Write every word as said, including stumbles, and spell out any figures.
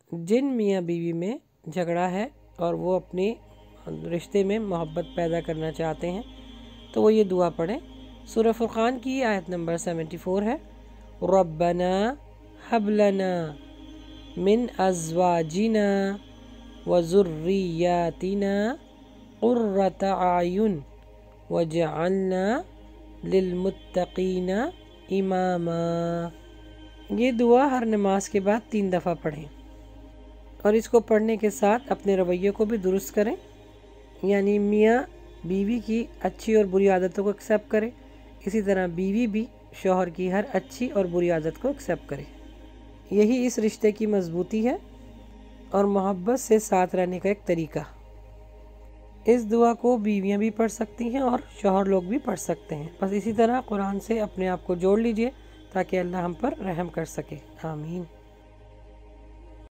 جن میاں بیوی میں جھگڑا ہے اور وہ اپنی رشتے میں محبت پیدا کرنا چاہتے ہیں تو وہ یہ دعا پڑھیں۔ سورہ فرقان کی آیت نمبر سیونٹی فور ہے، ربنا ہب لنا من ازواجنا وذریاتنا قرۃ اعین وجعلنا للمتقین اماما۔ یہ دعا ہر نماز کے بعد تین دفعہ پڑھیں اور اس کو پڑھنے کے ساتھ اپنے رویے کو بھی درست کریں، یعنی میاں بیوی کی اچھی اور بری عادتوں کو ایکسیپٹ کرے، اسی طرح بیوی بھی شوہر کی ہر اچھی اور بری عادت کو ایکسیپٹ کرے۔ یہی اس رشتے کی مضبوطی ہے اور محبت سے ساتھ رہنے کا ایک طریقہ۔ اس دعا کو بیویاں بھی پڑھ سکتی ہیں اور شوہر لوگ بھی پڑھ سکتے ہیں، بس اسی طرح قرآن سے اپنے آپ کو جوڑ لیجئے تاکہ اللہ ہم پر رحم کر سکے۔ آمین۔